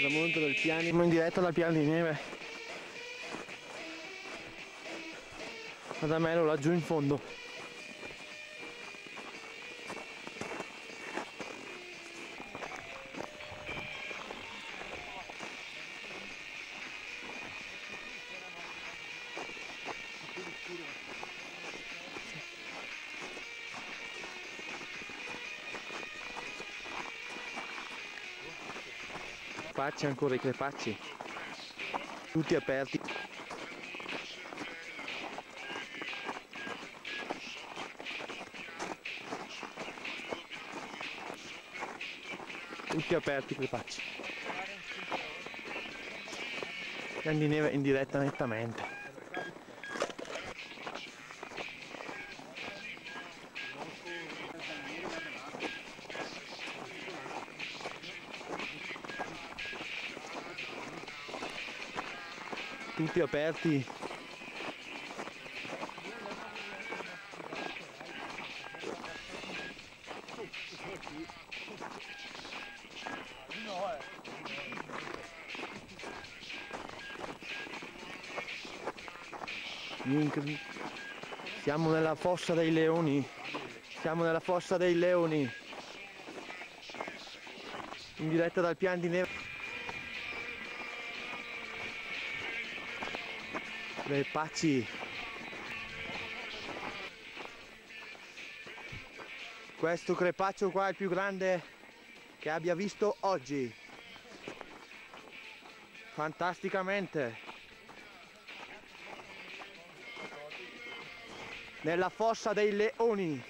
tramonto del piano, siamo in diretta dal piano di neve. Adamelo laggiù in fondo. Crepacci ancora, i crepacci tutti aperti. Tutti aperti i crepacci. Piano di neve in diretta nettamente. Tutti aperti. Siamo nella fossa dei leoni. Siamo nella fossa dei leoni. In diretta dal piano di neve. Crepacci. Questo crepaccio qua è il più grande che abbia visto oggi. Fantasticamente. Nella fossa dei leoni.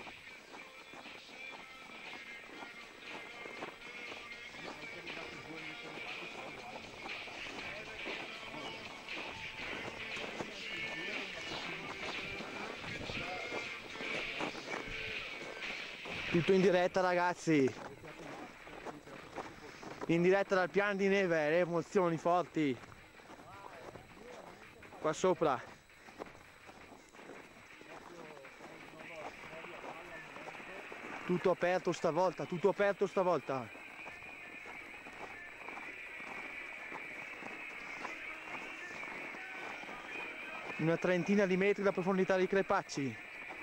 Tutto in diretta, ragazzi, in diretta dal piano di neve, le emozioni forti qua sopra. Tutto aperto stavolta, tutto aperto stavolta. Una trentina di metri la profondità dei crepacci.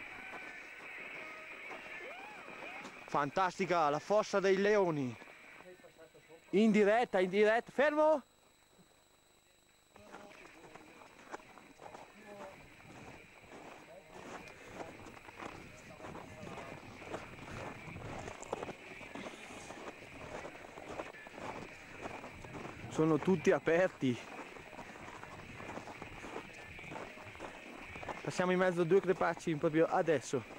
Fantastica, la fossa dei leoni. In diretta, fermo! Sono tutti aperti. Passiamo in mezzo a due crepacci proprio adesso.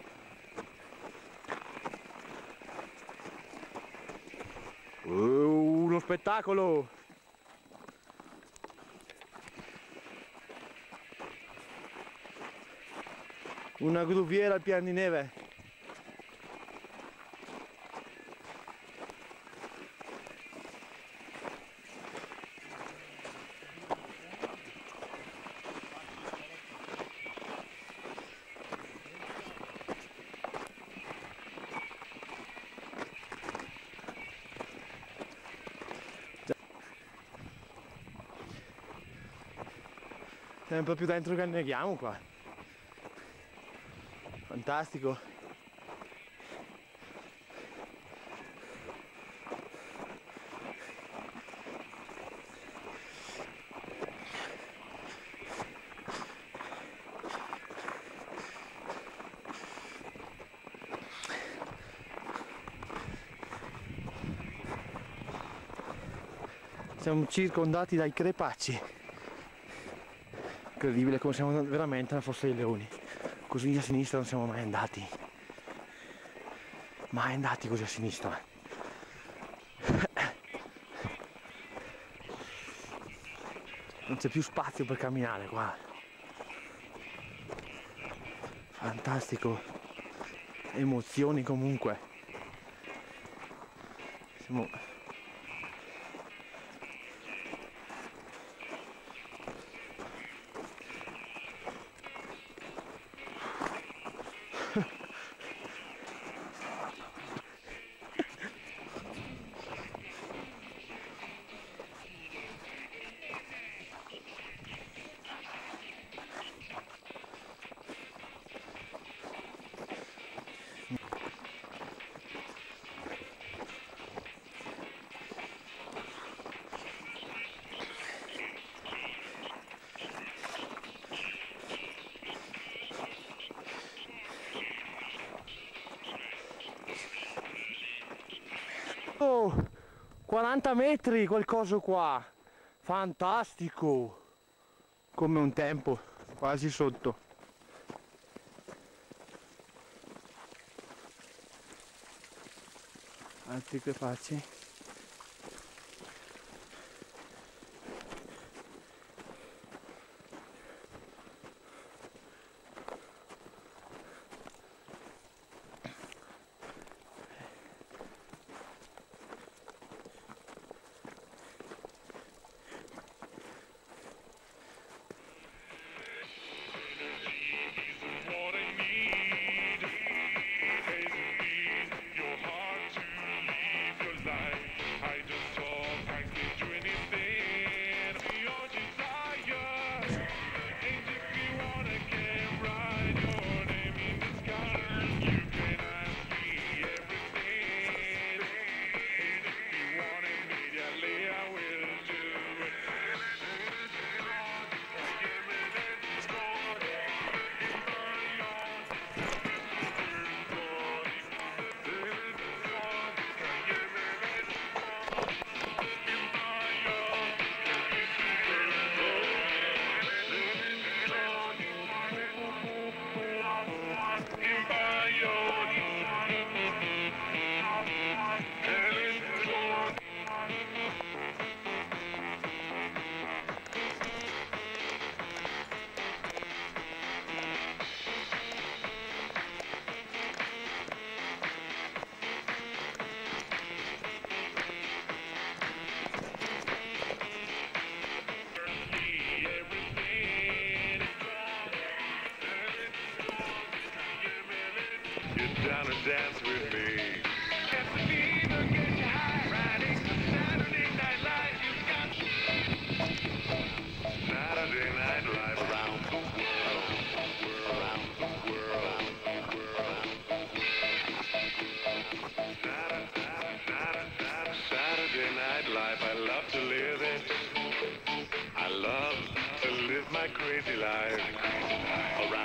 Uno spettacolo! Una gruviera al piano di neve. Siamo proprio dentro che anneghiamo qua. Fantastico. Siamo circondati dai crepacci. Incredibile come siamo veramente nella fossa dei leoni. Così a sinistra non siamo mai andati. Mai andati così a sinistra. Non c'è più spazio per camminare qua. Fantastico. Emozioni comunque. Siamo... Oh, 40 metri quel coso qua, fantastico, come un tempo, quasi sotto. Altri che facci. Down and dance with me. Get the fever, get you high, riding the Saturday Night Live. You got Saturday Night Live around the world, around the world, Saturday Night Live. I love to live it. I love to live my crazy life around.